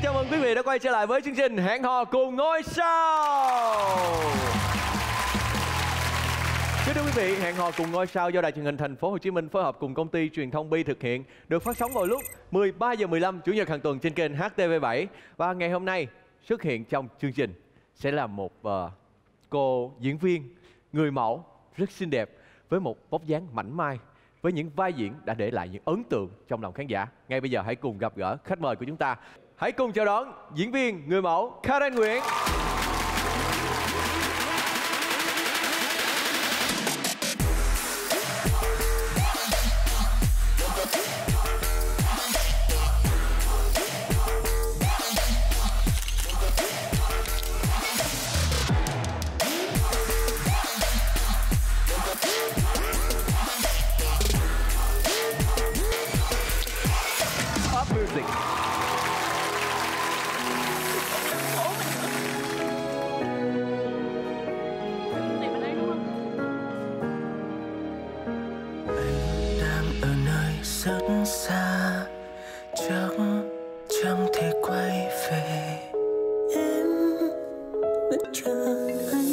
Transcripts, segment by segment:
chào mừng quý vị đã quay trở lại với chương trình Hẹn hò cùng ngôi sao. Kính thưa quý vị, Hẹn hò cùng ngôi sao do Đài Truyền hình Thành phố Hồ Chí Minh phối hợp cùng công ty truyền thông Bi thực hiện, được phát sóng vào lúc 13h15 Chủ nhật hàng tuần trên kênh HTV7. Và ngày hôm nay xuất hiện trong chương trình sẽ là một cô diễn viên người mẫu rất xinh đẹp với một vóc dáng mảnh mai, với những vai diễn đã để lại những ấn tượng trong lòng khán giả. Ngay bây giờ hãy cùng gặp gỡ khách mời của chúng ta. Hãy cùng chào đón diễn viên người mẫu Karen Nguyễn. Rất xa chắc chẳng thể quay về, em vẫn chờ anh.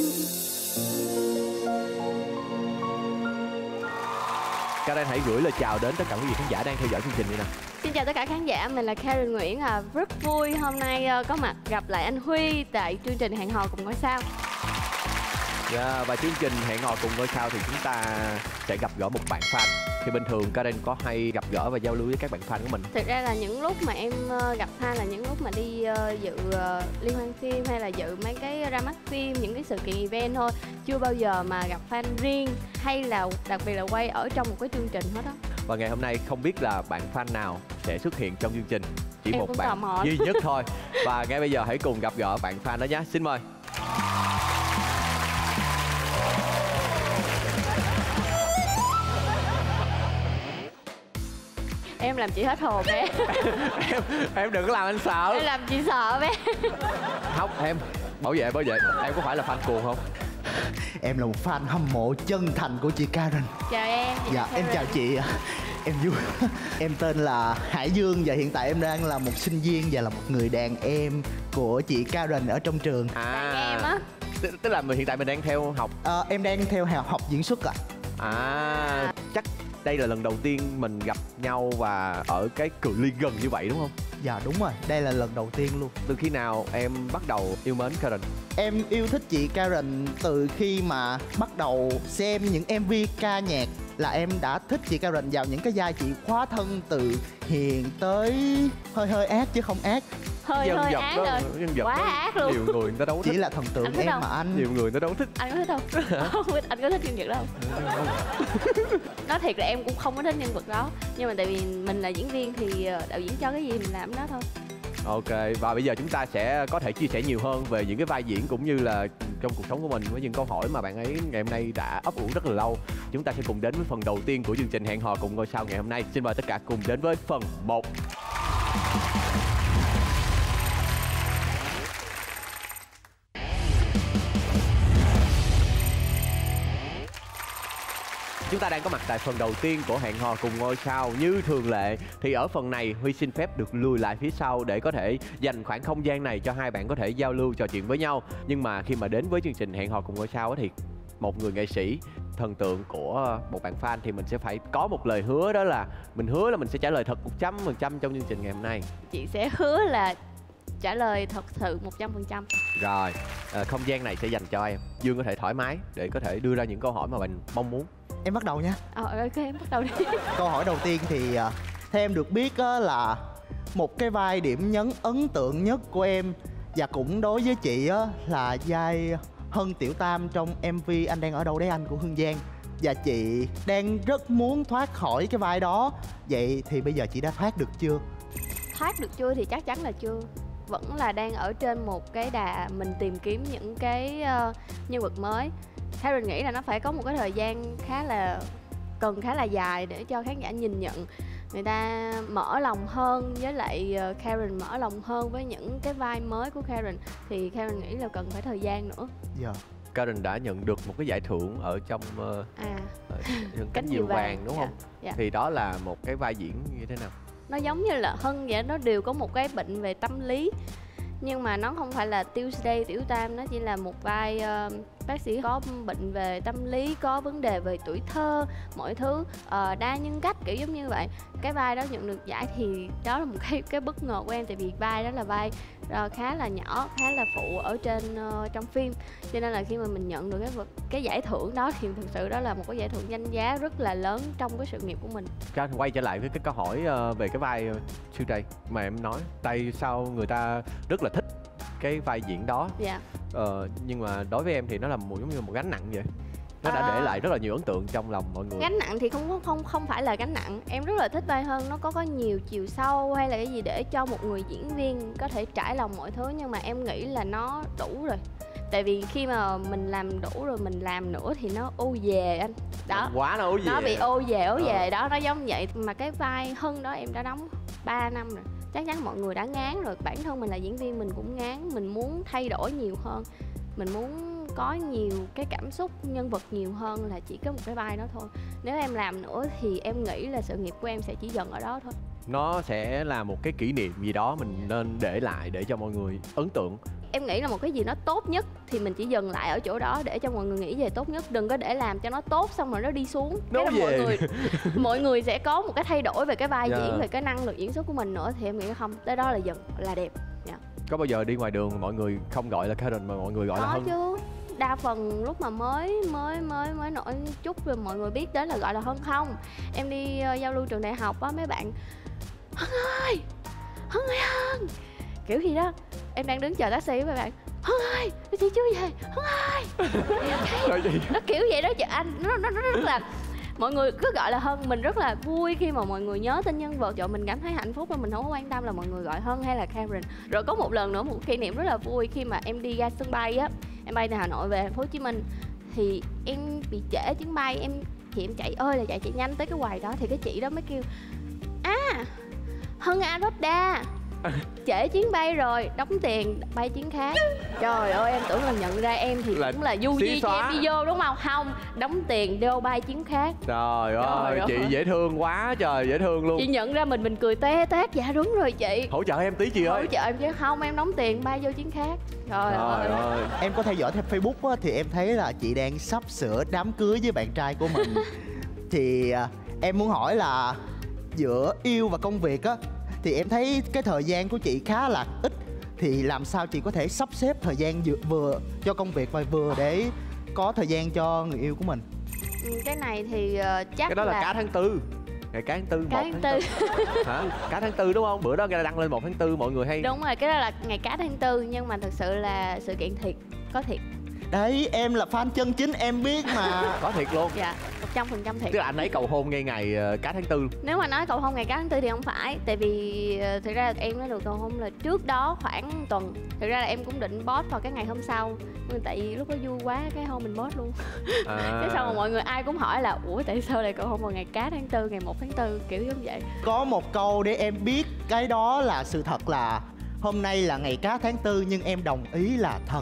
Karen hãy gửi lời chào đến tất cả quý vị khán giả đang theo dõi chương trình như nào. Xin chào tất cả khán giả, mình là Karen Nguyễn. Rất vui hôm nay có mặt gặp lại anh Huy tại chương trình Hẹn hò cùng ngôi sao. Và chương trình Hẹn hò cùng ngôi sao thì chúng ta sẽ gặp gỡ một bạn fan. Thì bình thường Karen có hay gặp gỡ và giao lưu với các bạn fan của mình? Thực ra là những lúc mà em gặp fan là những lúc mà đi dự liên hoan phim hay là dự mấy cái ra mắt phim, những cái sự kiện event thôi. Chưa bao giờ mà gặp fan riêng hay là đặc biệt là quay ở trong một cái chương trình hết đó. Và ngày hôm nay không biết là bạn fan nào sẽ xuất hiện trong chương trình. Chỉ em một bạn duy nhất thôi. Và ngay bây giờ hãy cùng gặp gỡ bạn fan đó nhé. Xin mời. Em làm chị hết hồn bé. em đừng có làm anh sợ. Em làm chị sợ bé. Không, em bảo vệ. Em có phải là fan cuồng không? Em là một fan hâm mộ chân thành của chị Karen. Chào em. Dạ, em chào chị. Em vui. Em tên là Hải Dương và hiện tại em đang là một sinh viên và là một người đàn em của chị Karen ở trong trường. Đàn em á? Tức là hiện tại mình đang theo học. Em đang theo học diễn xuất ạ. Chắc đây là lần đầu tiên mình gặp nhau và ở cái cự ly gần như vậy đúng không? Dạ đúng rồi, đây là lần đầu tiên luôn. Từ khi nào em bắt đầu yêu mến Karen? Em yêu thích chị Karen từ khi mà bắt đầu xem những MV ca nhạc là em đã thích chị Karen vào những cái vai chị khóa thân từ hiền tới hơi ác chứ không ác. Hơi ác rồi. Quá ác luôn. Nhiều người người ta đâu có thích. Chỉ là thần tượng em mà anh. Nhiều người người ta đâu có thích. Anh có thích không? Không biết anh có thích nhân vật đó không? Nói thiệt là em cũng không có thích nhân vật đó. Nhưng mà tại vì mình là diễn viên thì đạo diễn cho cái gì mình làm đó thôi. Ok, và bây giờ chúng ta sẽ có thể chia sẻ nhiều hơn về những cái vai diễn cũng như là trong cuộc sống của mình với những câu hỏi mà bạn ấy ngày hôm nay đã ấp ủ rất là lâu. Chúng ta sẽ cùng đến với phần đầu tiên của chương trình Hẹn hò cùng ngôi sao ngày hôm nay. Xin mời tất cả cùng đến với phần 1. Chúng ta đang có mặt tại phần đầu tiên của Hẹn hò cùng ngôi sao. Như thường lệ thì ở phần này Huy xin phép được lùi lại phía sau để có thể dành khoảng không gian này cho hai bạn có thể giao lưu trò chuyện với nhau. Nhưng mà khi mà đến với chương trình Hẹn hò cùng ngôi sao thì một người nghệ sĩ thần tượng của một bạn fan thì mình sẽ phải có một lời hứa, đó là mình hứa là mình sẽ trả lời thật 100% trong chương trình ngày hôm nay. Chị sẽ hứa là trả lời thật sự 100%. Rồi, không gian này sẽ dành cho em. Dương có thể thoải mái để có thể đưa ra những câu hỏi mà mình mong muốn. Em bắt đầu nha. Ok, em bắt đầu đi. Câu hỏi đầu tiên thì theo em được biết là một cái vai điểm nhấn ấn tượng nhất của em và cũng đối với chị là vai Hân Tiểu Tam trong MV Anh Đang Ở Đâu Đấy Anh của Hương Giang. Và chị đang rất muốn thoát khỏi cái vai đó. Vậy thì bây giờ chị đã thoát được chưa? Thoát được chưa thì chắc chắn là chưa. Vẫn là đang ở trên một cái đà mình tìm kiếm những cái nhân vật mới. Karen nghĩ là nó phải có một cái thời gian khá là dài để cho khán giả nhìn nhận, người ta mở lòng hơn, với lại Karen mở lòng hơn với những cái vai mới của Karen, thì Karen nghĩ là cần phải thời gian nữa. Dạ. Karen đã nhận được một cái giải thưởng ở trong Cánh diều vàng đúng không? Dạ. Thì đó là một cái vai diễn như thế nào? Nó giống như là Hân vậy, nó đều có một cái bệnh về tâm lý. Nhưng mà nó không phải là Tuesday Tiểu Tam, nó chỉ là một vai bác sĩ có bệnh về tâm lý, có vấn đề về tuổi thơ, mọi thứ, đa nhân cách kiểu giống như vậy. Cái vai đó nhận được giải thì đó là một cái bất ngờ của em, tại vì vai đó là vai khá là nhỏ, khá là phụ ở trên trong phim, cho nên là khi mà mình nhận được cái giải thưởng đó thì thực sự đó là một cái giải thưởng danh giá rất là lớn trong cái sự nghiệp của mình. Quay trở lại với cái câu hỏi về cái vai Sư Trầy mà em nói, tại sao người ta rất là thích cái vai diễn đó. Dạ. Nhưng mà đối với em thì nó là giống như một gánh nặng vậy. Nó đã để lại rất là nhiều ấn tượng trong lòng mọi người. Gánh nặng thì không phải là gánh nặng. Em rất là thích vai Hân, nó có nhiều chiều sâu hay là cái gì để cho một người diễn viên có thể trải lòng mọi thứ, nhưng mà em nghĩ là nó đủ rồi. Tại vì khi mà mình làm đủ rồi mình làm nữa thì nó ô về anh. Đó. Quá nó ô về. Nó bị ô về đó, nó giống vậy. Mà cái vai Hân đó em đã đóng 3 năm rồi. Chắc chắn mọi người đã ngán rồi, bản thân mình là diễn viên mình cũng ngán, mình muốn thay đổi nhiều hơn, mình muốn có nhiều cái cảm xúc nhân vật nhiều hơn là chỉ có một cái vai đó thôi. Nếu em làm nữa thì em nghĩ là sự nghiệp của em sẽ chỉ dừng ở đó thôi. Nó sẽ là một cái kỷ niệm gì đó mình nên để lại để cho mọi người ấn tượng. Em nghĩ là một cái gì nó tốt nhất thì mình chỉ dừng lại ở chỗ đó để cho mọi người nghĩ về tốt nhất, đừng có để làm cho nó tốt xong rồi nó đi xuống. Nó về. Mọi người sẽ có một cái thay đổi về cái vai diễn, về cái năng lực diễn xuất của mình nữa, thì em nghĩ không, tới đó là dừng là đẹp. Có bao giờ đi ngoài đường mọi người không gọi là Karen mà mọi người gọi là Hân? Có chứ. Đa phần lúc mà mới nổi chút rồi mọi người biết đến là gọi là Hân không. Em đi giao lưu trường đại học á, mấy bạn Hân ơi, Hân ơi Hân, kiểu gì đó. Em đang đứng chờ taxi với bạn, Hân ơi, chị chưa về, Hân ơi. Nó kiểu vậy đó chị anh, nó rất là, mọi người cứ gọi là Hân. Mình rất là vui khi mà mọi người nhớ tên nhân vật, rồi mình cảm thấy hạnh phúc và mình không có quan tâm là mọi người gọi Hân hay là Karen. Rồi có một lần nữa, một kỷ niệm rất là vui khi mà em đi ra sân bay á, em bay từ Hà Nội về thành phố Hồ Chí Minh thì em bị trễ chuyến bay, thì em chạy ơi là chạy nhanh tới cái quầy đó, thì cái chị đó mới kêu Hân Aroda trễ chuyến bay rồi, đóng tiền bay chuyến khác. Trời ơi, em tưởng là nhận ra em thì cũng là du di cho em đi vô đúng không? Không, đóng tiền vô bay chuyến khác. Trời ơi, chị dễ thương quá trời, dễ thương luôn. Chị nhận ra mình cười té tét. Dạ đúng rồi chị. Hỗ trợ em tí chị ơi. Hỗ trợ em chứ không, em đóng tiền bay vô chuyến khác. Trời ơi. Em có theo dõi theo Facebook á, thì em thấy là chị đang sắp sửa đám cưới với bạn trai của mình. Thì em muốn hỏi là giữa yêu và công việc á, thì em thấy cái thời gian của chị khá là ít, thì làm sao chị có thể sắp xếp thời gian vừa cho công việc và vừa để có thời gian cho người yêu của mình? Cái này thì chắc cái đó là cá tháng 4. Ngày cá tháng 4, 1 tháng 4. Hả? Cá tháng 4 đúng không? Bữa đó người ta đăng lên 1 tháng 4 mọi người hay. Đúng rồi, cái đó là ngày cá tháng 4, nhưng mà thực sự là sự kiện thiệt, có thiệt. Đấy, em là fan chân chính, em biết mà. Có thiệt luôn. Dạ, 100% thiệt. Tức là anh ấy cầu hôn ngay ngày cá tháng 4. Nếu mà nói cầu hôn ngày cá tháng 4 thì không phải. Tại vì thực ra em đã được cầu hôn là trước đó khoảng tuần. Thực ra là em cũng định post vào cái ngày hôm sau, nhưng tại vì lúc đó vui quá cái hôm mình post luôn. Cái xong rồi mọi người ai cũng hỏi là ủa tại sao lại cầu hôn vào ngày cá tháng 4, ngày 1 tháng 4, kiểu giống vậy. Có một câu để em biết cái đó là sự thật là hôm nay là ngày cá tháng 4 nhưng em đồng ý là thật.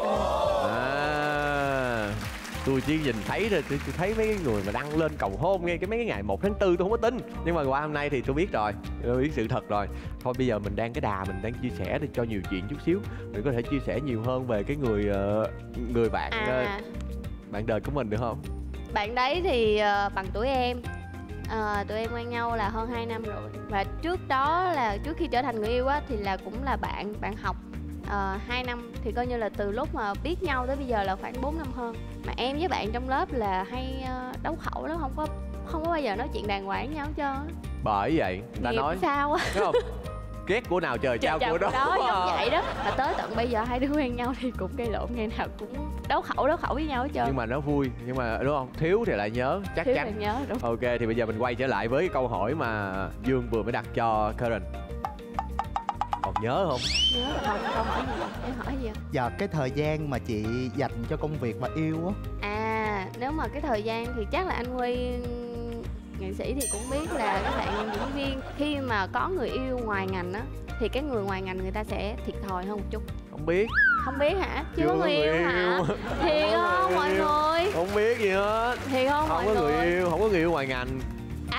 Tôi chỉ nhìn thấy rồi, tôi thấy mấy người mà đăng lên cầu hôn ngay mấy cái ngày 1 tháng 4 tôi không có tin. Nhưng mà qua hôm nay thì tôi biết rồi, tôi biết sự thật rồi. Thôi bây giờ mình đang cái đà mình đang chia sẻ để cho nhiều chuyện chút xíu, mình có thể chia sẻ nhiều hơn về cái người bạn bạn đời của mình được không? Bạn đấy thì bằng tuổi em. Tụi em quen nhau là hơn 2 năm rồi. Và trước đó là trước khi trở thành người yêu á thì là cũng là bạn học 2 năm, thì coi như là từ lúc mà biết nhau tới bây giờ là khoảng 4 năm hơn. Mà em với bạn trong lớp là hay đấu khẩu lắm, không có bao giờ nói chuyện đàng hoàng với nhau hết trơn. Bởi vậy người ta nói sao á, đúng không? Ghét của nào trời trao của đó. Giống vậy đó. Mà tới tận bây giờ hai đứa quen nhau thì cũng gây lộn, ngày nào cũng đấu khẩu với nhau hết trơn. Nhưng mà nó vui, nhưng mà đúng không? Thiếu thì lại nhớ, chắc thiếu chắn. thì nhớ, đúng. Ok, thì bây giờ mình quay trở lại với cái câu hỏi mà Dương vừa mới đặt cho Karen. Còn nhớ không? Nhớ là không hỏi gì. Em hỏi gì? Dạ, cái thời gian mà chị dành cho công việc và yêu á. Nếu mà cái thời gian thì chắc là anh Huy nghệ sĩ thì cũng biết là các bạn diễn viên khi mà có người yêu ngoài ngành á thì cái người ngoài ngành người ta sẽ thiệt thòi hơn một chút. Không biết. Không biết hả? Chưa có người yêu hả? Thiệt không mọi người? Không biết gì hết. Thiệt không mọi người? Không có người yêu ngoài ngành.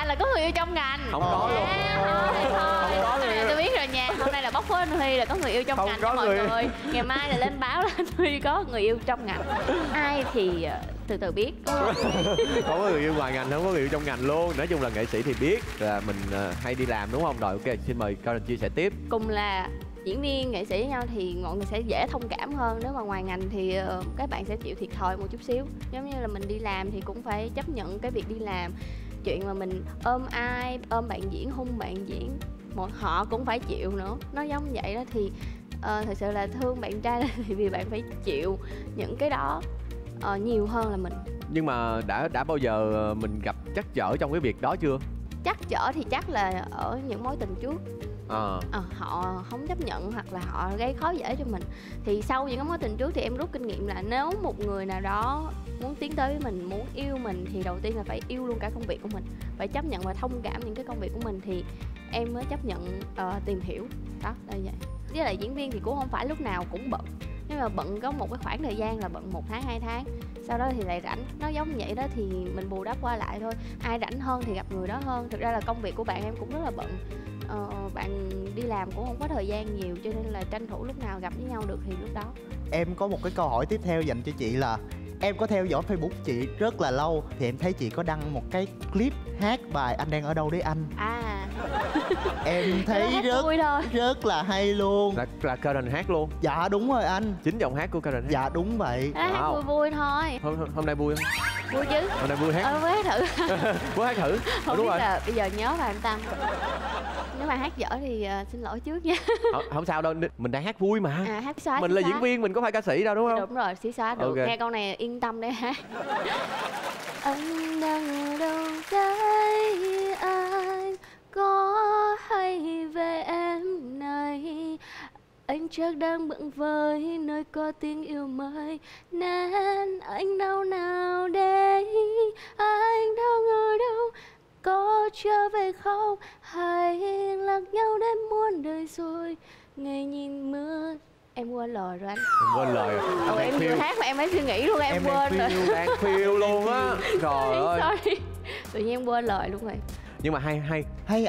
À là có người yêu trong ngành. Không có luôn. Thôi, có người yêu. tôi biết rồi nha. Hôm nay là bóc phốt anh Huy là có người yêu trong Không ngành có cho mọi người. người. Ngày mai là lên báo là anh Huy có người yêu trong ngành. Ai thì từ từ biết. Không có người yêu ngoài ngành, không có người yêu trong ngành luôn. Nói chung là nghệ sĩ thì biết là mình hay đi làm đúng không? Rồi ok, xin mời Karen chia sẻ tiếp. Cùng là diễn viên nghệ sĩ với nhau thì mọi người sẽ dễ thông cảm hơn. Nếu mà ngoài ngành thì các bạn sẽ chịu thiệt thòi một chút xíu. Giống như là mình đi làm thì cũng phải chấp nhận cái việc đi làm. Chuyện mà mình ôm ai, ôm bạn diễn, hung bạn diễn, họ cũng phải chịu nữa. Nó giống vậy đó thì thật sự là thương bạn trai thì vì bạn phải chịu những cái đó nhiều hơn là mình. Nhưng mà đã bao giờ mình gặp trắc trở trong cái việc đó chưa? Trắc trở thì chắc là ở những mối tình trước. À. Họ không chấp nhận hoặc là họ gây khó dễ cho mình. Thì sau những cái mối tình trước thì em rút kinh nghiệm là nếu một người nào đó muốn tiến tới với mình, muốn yêu mình thì đầu tiên là phải yêu luôn cả công việc của mình, phải chấp nhận và thông cảm những cái công việc của mình thì em mới chấp nhận tìm hiểu. Đó là vậy. Với lại diễn viên thì cũng không phải lúc nào cũng bận. Nếu mà bận có một cái khoảng thời gian là bận 1 tháng 2 tháng, sau đó thì lại rảnh. Nó giống vậy đó thì mình bù đắp qua lại thôi. Ai rảnh hơn thì gặp người đó hơn. Thực ra là công việc của bạn em cũng rất là bận. Bạn đi làm cũng không có thời gian nhiều cho nên là tranh thủ lúc nào gặp với nhau được thì lúc đó. Em có một cái câu hỏi tiếp theo dành cho chị là em có theo dõi Facebook chị rất là lâu thì em thấy chị có đăng một cái clip hát bài Anh Đang Ở Đâu Đấy Anh. À. Em thấy rất vui thôi. rất là hay luôn. Là Karen hát luôn. Dạ đúng rồi anh. Chính giọng hát của Karen hát. Dạ đúng vậy. Hát vui vui thôi. Hôm nay vui không? Vui chứ. Hôm nay vui hát. Vui hát thử. Vui hát thử. Không Đúng biết rồi. là bây giờ nhớ vào anh Tâm. Nếu mà hát dở thì xin lỗi trước nha. Không sao đâu, mình đang hát vui mà. Hát xóa. Mình là diễn viên, mình có phải ca sĩ đâu đúng không? Đúng rồi, xí xóa được. Okay. Nghe câu này yên tâm để hát. Anh đang ở đâu đấy anh có hay về em này, anh chắc đang bận với nơi có tiếng yêu mới nên anh đâu nào đấy, anh đang ở đâu, có trở về không, hay lạc nhau đến muôn đời rồi, ngày nhìn mưa. Em quên lời rồi anh. Em quên lời rồi. Em vừa hát mà em mới suy nghĩ luôn, em quên rồi. Đang phiêu luôn á. Trời ơi. Sorry. Tự nhiên em quên lời luôn rồi. Nhưng mà hay anh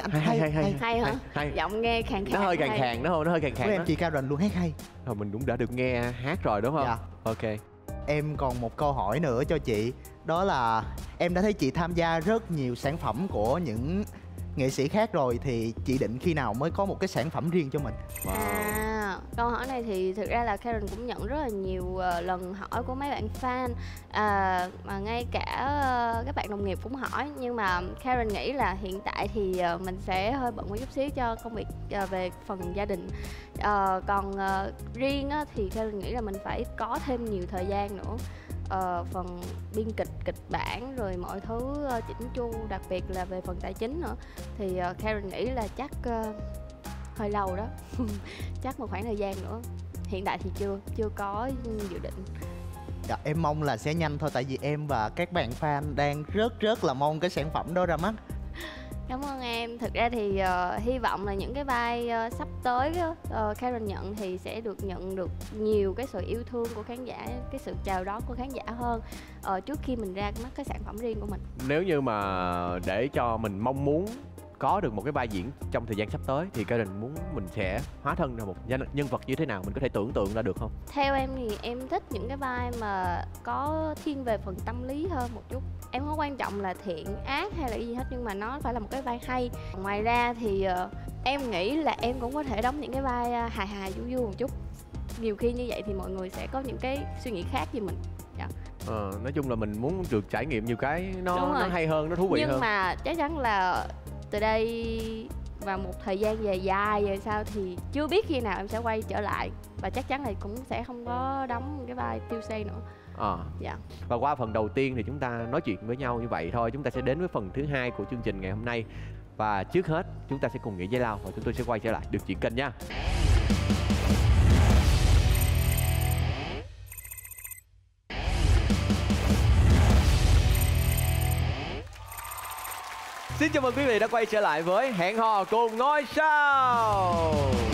Hay hả? Hay. Giọng nghe khàn khàn. Nó hơi khàn khàn, nó hơi khàn khàn. Của em chị Karen luôn hát hay. Thôi mình cũng đã được nghe hát rồi đúng không? Dạ. Ok. Em còn một câu hỏi nữa cho chị. Đó là em đã thấy chị tham gia rất nhiều sản phẩm của những nghệ sĩ khác rồi, thì chị định khi nào mới có một cái sản phẩm riêng cho mình? Câu hỏi này thì thực ra là Karen cũng nhận rất là nhiều lần hỏi của mấy bạn fan, mà ngay cả các bạn đồng nghiệp cũng hỏi. Nhưng mà Karen nghĩ là hiện tại thì mình sẽ hơi bận một chút xíu cho công việc về phần gia đình. Còn riêng thì Karen nghĩ là mình phải có thêm nhiều thời gian nữa. Phần biên kịch, kịch bản rồi mọi thứ chỉnh chu, đặc biệt là về phần tài chính nữa thì Karen nghĩ là chắc hơi lâu đó. Chắc một khoảng thời gian nữa. Hiện tại thì chưa có dự định. Dạ, em mong là sẽ nhanh thôi, tại vì em và các bạn fan đang rất là mong cái sản phẩm đó ra mắt. Cảm ơn em. Thực ra thì hy vọng là những cái vai sắp tới Karen nhận thì sẽ nhận được nhiều cái sự yêu thương của khán giả, cái sự chào đón của khán giả hơn trước khi mình ra mắt cái sản phẩm riêng của mình. Nếu như mà để cho mình mong muốn có được một cái vai diễn trong thời gian sắp tới thì Karen muốn mình sẽ hóa thân ra một nhân vật như thế nào, mình có thể tưởng tượng ra được không? Theo em thì em thích những cái vai mà có thiên về phần tâm lý hơn một chút. Em không quan trọng là thiện ác hay là gì hết, nhưng mà nó phải là một cái vai hay. Ngoài ra thì em nghĩ là em cũng có thể đóng những cái vai hài hài vui vui một chút. Nhiều khi như vậy thì mọi người sẽ có những cái suy nghĩ khác về mình. Dạ. Nói chung là mình muốn được trải nghiệm nhiều cái nó hay hơn, nó thú vị hơn. Nhưng mà chắc chắn là từ đây và một thời gian dài về sau thì chưa biết khi nào em sẽ quay trở lại, và chắc chắn là cũng sẽ không có đóng cái vai Tiêu Say nữa. Dạ. Và qua phần đầu tiên thì chúng ta nói chuyện với nhau như vậy thôi. Chúng ta sẽ đến với phần thứ hai của chương trình ngày hôm nay. Và trước hết chúng ta sẽ cùng nghỉ giải lao và chúng tôi sẽ quay trở lại được chuyện kênh nha. Xin chào mừng quý vị đã quay trở lại với Hẹn Hò Cùng Ngôi Sao.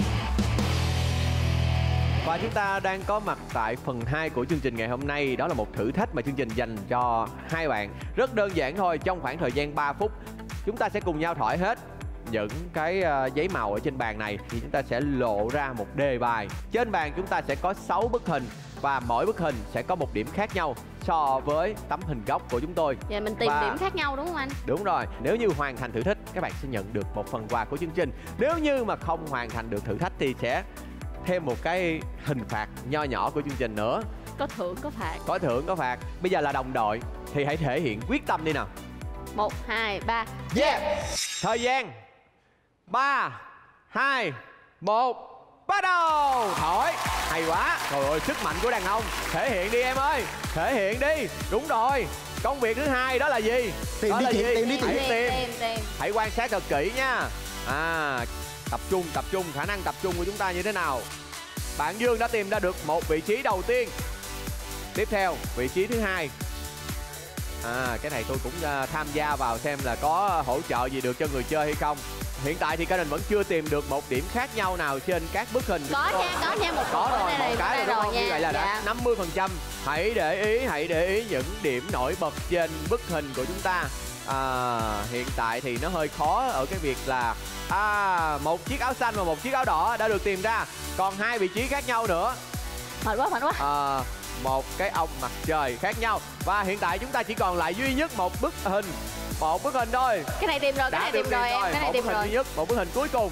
Và chúng ta đang có mặt tại phần 2 của chương trình ngày hôm nay. Đó là một thử thách mà chương trình dành cho hai bạn. Rất đơn giản thôi, trong khoảng thời gian 3 phút chúng ta sẽ cùng nhau thổi hết những cái giấy màu ở trên bàn này, thì chúng ta sẽ lộ ra một đề bài. Trên bàn chúng ta sẽ có 6 bức hình và mỗi bức hình sẽ có một điểm khác nhau so với tấm hình gốc của chúng tôi. Vậy mình tìm điểm khác nhau đúng không anh? Đúng rồi, nếu như hoàn thành thử thách các bạn sẽ nhận được một phần quà của chương trình. Nếu như mà không hoàn thành được thử thách thì sẽ thêm một cái hình phạt nho nhỏ của chương trình nữa. Có thưởng có phạt. Có thưởng có phạt. Bây giờ là đồng đội thì hãy thể hiện quyết tâm đi nào. 1, 2, 3. Yeah. Thời gian 3, 2, 1. Bắt đầu. Thổi. Hay quá. Trời ơi, sức mạnh của đàn ông. Thể hiện đi em ơi. Thể hiện đi. Đúng rồi. Công việc thứ hai đó là gì? Tìm đó đi, là tìm, gì? tìm đi, Tìm. Hãy quan sát thật kỹ nha. Tập trung, khả năng tập trung của chúng ta như thế nào? Bạn Dương đã tìm ra được một vị trí đầu tiên. Tiếp theo, vị trí thứ hai. Cái này tôi cũng tham gia vào xem là có hỗ trợ gì được cho người chơi hay không. Hiện tại thì Karen vẫn chưa tìm được một điểm khác nhau nào trên các bức hình. Có nha, một có rồi, một cái rồi đúng không? Như vậy là đã 50%. Hãy để ý những điểm nổi bật trên bức hình của chúng ta. Hiện tại thì nó hơi khó ở cái việc là một chiếc áo xanh và một chiếc áo đỏ đã được tìm ra. Còn 2 vị trí khác nhau nữa. Mệt quá. Một cái ông mặt trời khác nhau. Và hiện tại chúng ta chỉ còn lại duy nhất một bức hình. Một bức hình thôi. Cái này tìm rồi, cái này tìm rồi em. Cái này tìm rồi. Duy nhất, một bức hình cuối cùng.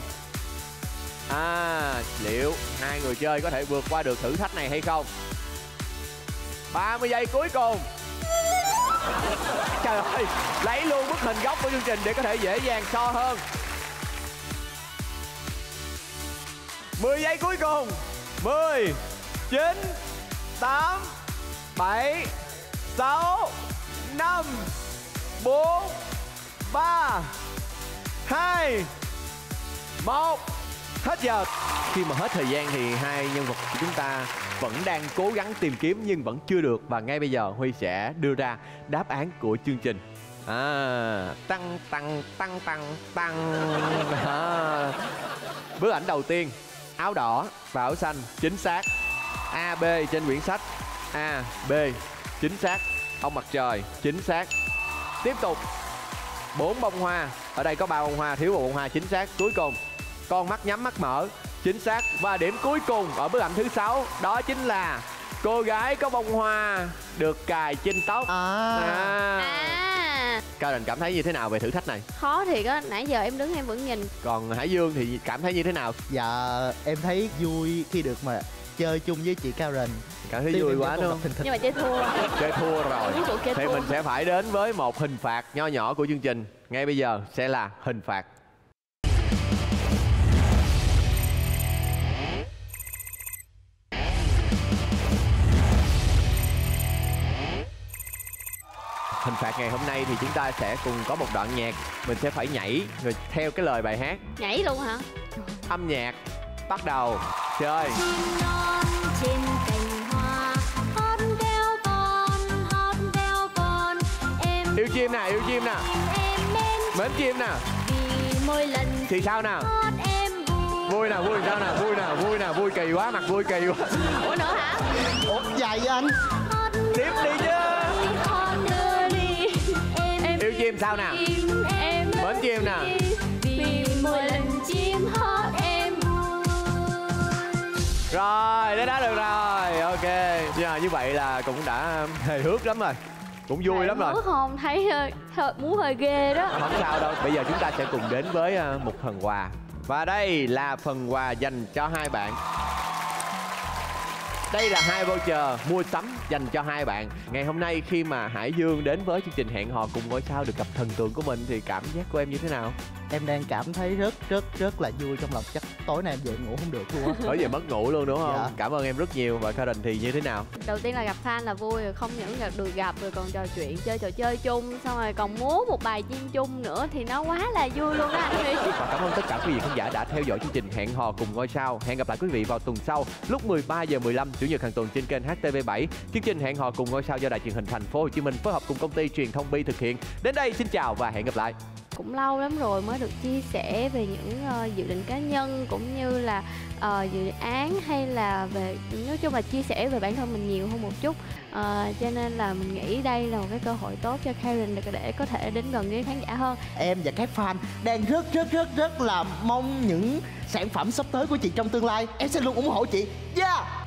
Liệu hai người chơi có thể vượt qua được thử thách này hay không? 30 giây cuối cùng. Trời ơi, lấy luôn bức hình gốc của chương trình để có thể dễ dàng so hơn. 10 giây cuối cùng. 10, 9, 8, 7, 6, 5, 4, 3, 2, 1. Hết giờ. Khi mà hết thời gian thì hai nhân vật của chúng ta vẫn đang cố gắng tìm kiếm nhưng vẫn chưa được. Và ngay bây giờ Huy sẽ đưa ra đáp án của chương trình. Tăng. Bức ảnh đầu tiên, áo đỏ và áo xanh, chính xác. A, B trên quyển sách. A, B, chính xác. Ông mặt trời, chính xác. Tiếp tục, 4 bông hoa. Ở đây có 3 bông hoa, thiếu một bông hoa, chính xác. Cuối cùng, con mắt nhắm mắt mở, chính xác. Và điểm cuối cùng ở bức ảnh thứ 6, đó chính là cô gái có bông hoa được cài trên tóc. Karen cảm thấy như thế nào về thử thách này? Khó thiệt á, nãy giờ em đứng em vẫn nhìn. Còn Hải Dương thì cảm thấy như thế nào? Dạ, em thấy vui khi được mà chơi chung với chị Karen. Cảm thấy vui quá đúng không? Nhưng mà chơi thua. Chơi thua rồi. Thì mình sẽ phải đến với một hình phạt nho nhỏ của chương trình. Ngay bây giờ sẽ là hình phạt. Hình phạt ngày hôm nay thì chúng ta sẽ cùng có một đoạn nhạc. Mình sẽ phải nhảy rồi theo cái lời bài hát. Nhảy luôn hả? Âm nhạc bắt đầu. Chơi. Trên cành hoa hót reo con em Yêu chim nè, yêu chim nè, em mến chim nè. vì mỗi lần Thì sao nè? hót em Vui nè, vui sao nè, vui nè, vui kỳ quá, mặt vui kỳ quá. Ủa nữa hả? Ủa dài anh. hót Tiếp đi chứ. hót đưa đi em Yêu chim sao nè? em Mến chim nè. vì mỗi lần chim hót em vui. Rồi, đến đó được rồi. Ok. Như vậy là cũng đã hề hước lắm rồi. Cũng vui lắm rồi. Muốn không? Thấy muốn hơi ghê đó. Không sao đâu. Bây giờ chúng ta sẽ cùng đến với một phần quà. Và đây là phần quà dành cho hai bạn. Đây là 2 voucher mua sắm dành cho hai bạn. Ngày hôm nay khi mà Hải Dương đến với chương trình Hẹn Hò Cùng Ngôi Sao được gặp thần tượng của mình thì cảm giác của em như thế nào? Em đang cảm thấy rất là vui trong lòng. Chắc tối nay em dậy ngủ không được luôn á. Bởi vì mất ngủ luôn đúng không? Dạ. Cảm ơn em rất nhiều. Và Karen thì như thế nào? Đầu tiên là gặp fan là vui rồi, không những được gặp rồi còn trò chuyện, chơi trò chơi chung, xong rồi còn múa một bài chim chung nữa thì nó quá là vui luôn đó anh Huy. Và cảm ơn tất cả quý vị khán giả đã theo dõi chương trình Hẹn Hò Cùng Ngôi Sao. Hẹn gặp lại quý vị vào tuần sau lúc 13h15 Chủ nhật hàng tuần trên kênh HTV7. Chương trình Hẹn Hò Cùng Ngôi Sao do Đài Truyền hình Thành phố Hồ Chí Minh phối hợp cùng công ty Truyền thông Bi thực hiện. Đến đây xin chào và hẹn gặp lại. cũng lâu lắm rồi mới được chia sẻ về những dự định cá nhân cũng như là dự án, hay là về nói chung là chia sẻ về bản thân mình nhiều hơn một chút. Cho nên là mình nghĩ đây là một cái cơ hội tốt cho Karen để có thể đến gần với khán giả hơn. Em và các fan đang rất là mong những sản phẩm sắp tới của chị trong tương lai. Em sẽ luôn ủng hộ chị. Yeah.